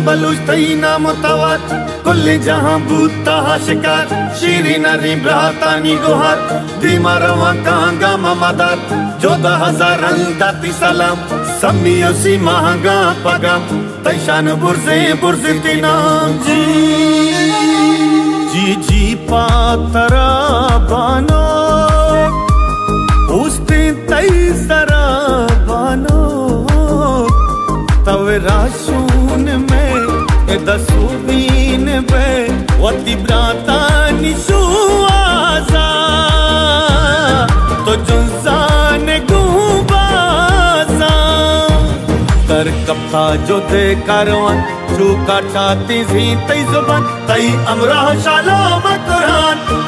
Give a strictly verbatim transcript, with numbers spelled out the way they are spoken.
बलूच तई नाम तवार कुल्ली जहां बूता शिकार शीरी नरी ब्रातानी गुहार धीमा रवा कांगा ममदार चौदह हजार दाती सलाम समियोसी महंगा पगाम तैशान बुर्जे बुर्जे तीनाम जी जी जी पातरा बानो उस्ते तई सरा बानो तवे राशून में दसूबीन बे वती ब्राता निशुआजा तो जुजान गुबाजा कर कपा जो दे कारवान चूका चाती जी तई जुबान तई अमरा शालो मकुरान